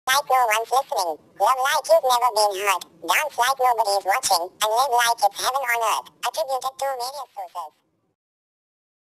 like no one's listening. Love like you've never been heard. Dance like nobody's watching. And live like it's heaven on earth. Attributed to media sources.